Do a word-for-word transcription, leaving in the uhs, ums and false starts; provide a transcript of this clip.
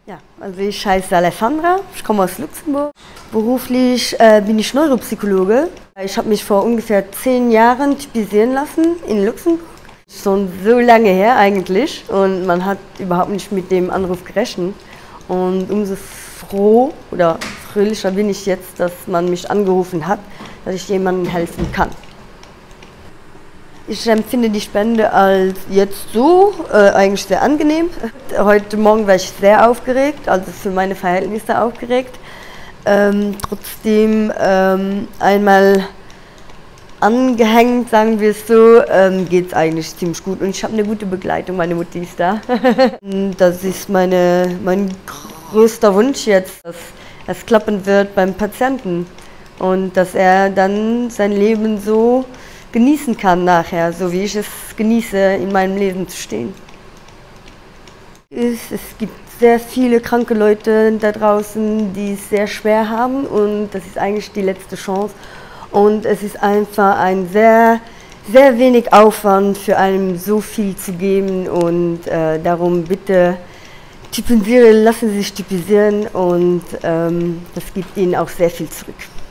Ja, also ich heiße Alessandra, ich komme aus Luxemburg. Beruflich äh, bin ich Neuropsychologe. Ich habe mich vor ungefähr zehn Jahren typisieren lassen in Luxemburg. Schon so lange her eigentlich und man hat überhaupt nicht mit dem Anruf gerechnet. Und umso froh oder fröhlicher bin ich jetzt, dass man mich angerufen hat, dass ich jemandem helfen kann. Ich empfinde die Spende als jetzt so äh, eigentlich sehr angenehm. Heute Morgen war ich sehr aufgeregt, also für meine Verhältnisse aufgeregt. Ähm, trotzdem ähm, einmal angehängt, sagen wir es so, ähm, geht es eigentlich ziemlich gut. Und ich habe eine gute Begleitung, meine Mutti ist da. Das ist meine, mein größter Wunsch jetzt, dass es klappen wird beim Patienten und dass er dann sein Leben so genießen kann nachher, so wie ich es genieße, in meinem Leben zu stehen. Es, es gibt sehr viele kranke Leute da draußen, die es sehr schwer haben und das ist eigentlich die letzte Chance. Und es ist einfach ein sehr, sehr wenig Aufwand für einen so viel zu geben und äh, darum bitte typisieren, lassen Sie sich typisieren und ähm, das gibt Ihnen auch sehr viel zurück.